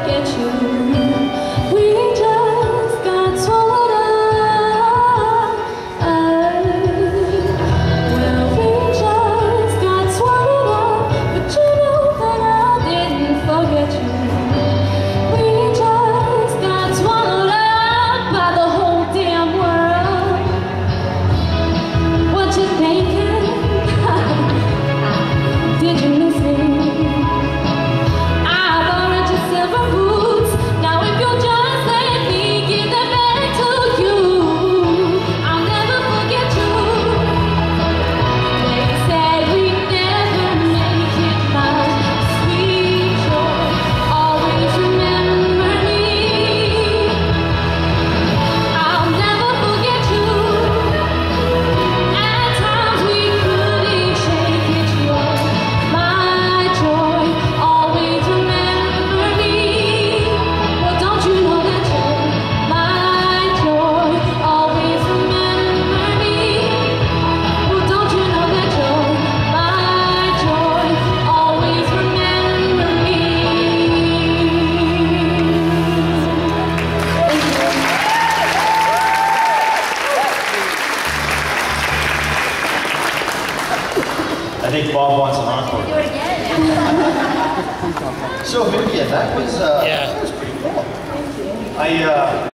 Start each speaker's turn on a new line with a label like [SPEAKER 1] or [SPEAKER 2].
[SPEAKER 1] forget you. We just got swallowed up. Well, we just got swallowed up, but you know that I didn't forget you. We just got swallowed up by the whole damn world. What you thinking? Did you miss me? I've already your silver boots. Now if you'll just let me give them back to you, I'll never forget you. They said we'd never make it, my sweet joy. Always remember me. I'll never forget you. At times we couldn't shake it. You're my joy. Always remember me. Well, don't you know that you're my joy? Always remember me. Well, don't you know that you're my joy? Always remember me.
[SPEAKER 2] I think Bob wants an encore.
[SPEAKER 3] Do it again.
[SPEAKER 4] So Viviane, that was pretty cool.
[SPEAKER 2] I